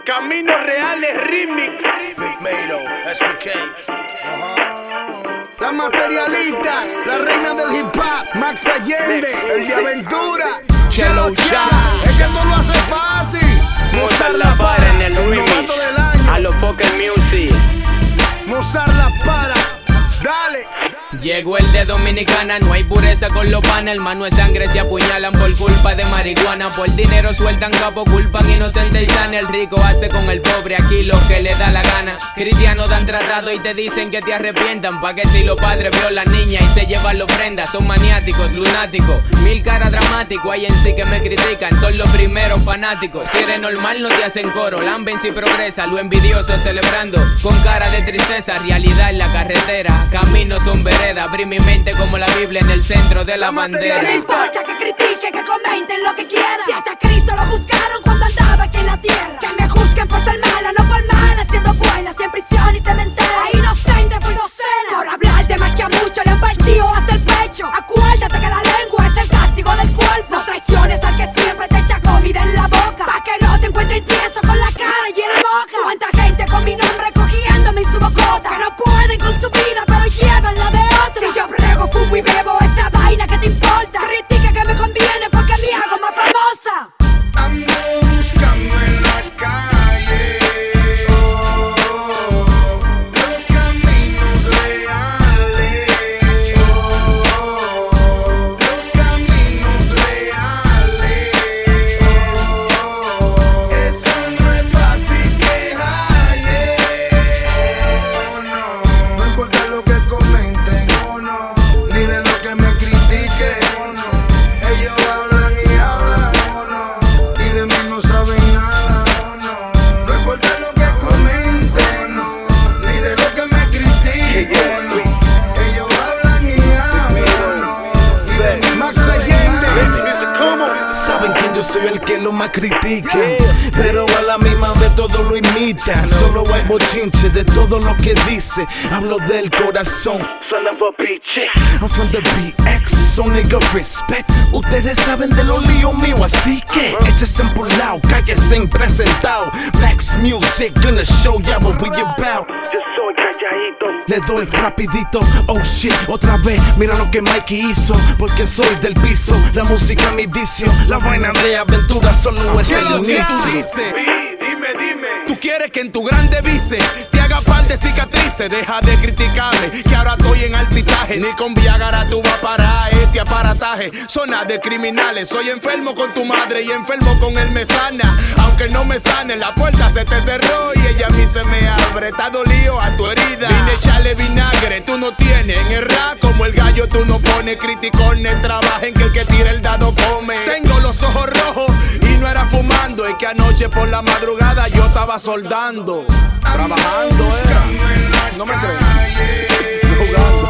Caminos Reales Remix. Big Mado, SBK. La materialista, la reina del hip hop, Max Allende, el de aventura, Chelo Chan. Es que tú lo haces fácil. Mozart La Para en el remix. Novato del año. A los Poker Music. Mozart La Para, dale. Llegó el de Dominicana, no hay pureza con los panas. Hermano de sangre se apuñalan por culpa de marihuana. Por dinero sueltan capo, culpan inocente y sana. El rico hace con el pobre aquí lo que le da la gana. Cristianos dan tratado y te dicen que te arrepientan. Pa' que si los padres violan niña y se llevan la ofrenda. Son maniáticos, lunáticos, mil caras dramáticos. Hay en sí que me critican, son los primeros fanáticos. Si eres normal no te hacen coro, lamben si progresa. Lo envidioso celebrando, con cara de tristeza. Realidad en la carretera, caminos son veredas. Abrí mi mente como la Biblia en el centro de la bandera. Que no importa que critiquen, que comenten lo que quieran. Si hasta Cristo lo juzgaron cuando andaba aquí en la tierra. Que me juzguen por ser mala, no por mala, siendo buena. Si en prisión y cementerio, inocente por docena. Por hablar de más que a mucho le han partido hasta el pecho. Acuérdate que la lengua es el castigo del cuerpo. No traiciones al que siempre te echa comida en la boca. Pa' que no te encuentren tieso con la cara llena de moja. Cuánta gente con mi nombre cogiéndome en su bocota. Que no pueden con su vida pero llevan la de otra. Si yo brego, fumo y bebo, esta vaina que te importa. Critica que me conviene porque me hago más famosa. Ando buscando en la calle los caminos reales, los caminos reales. Eso no es fácil que halle. No importa lo que comenten o no, ni de lo que me critiquen o no. Ellos hablan y hablan o no, y de mí no saben nada o no. No importa lo que comenten, no, ni de lo que me critiquen, no. Ellos hablan y hablan, no, y de mí no saben nada. Saben que yo soy el que lo más critica, pero a la misma vez todo lo imita. Solo hay bochinche de todo lo que dice. Hablo del corazón. I'm from the BX, so nigga respect. Ustedes saben de los líos míos, así que échese en por lado, cállese en presentado. Max Music, gonna show ya what we about. Yo soy calladito. Le doy rapidito, oh shit, otra vez, mira lo que Mikey hizo. Porque soy del piso, la música mi vicio. La vaina de aventura solo es el inicio. Dime. Tú quieres que en tu grande vice te haga par de cicatrices. Deja de criticarme, que ahora estoy en altitaje. Ni con Viagra tú vas a parar este aparataje. Zona de criminales, soy enfermo con tu madre y enfermo con él me sana. Aunque no me sane, la puerta se te cerró y ella a mí se me abre. Está dolido a tu herida, vine a echarle vinagre. Tú no tienes en el rap como el gallo, tú no pones criticones. Trabajen que el que tira el dado come. Tengo los ojos rojos y no era fumando, es que anoche por la madrugada yo estaba soldando, trabajando, no me crees, jugando.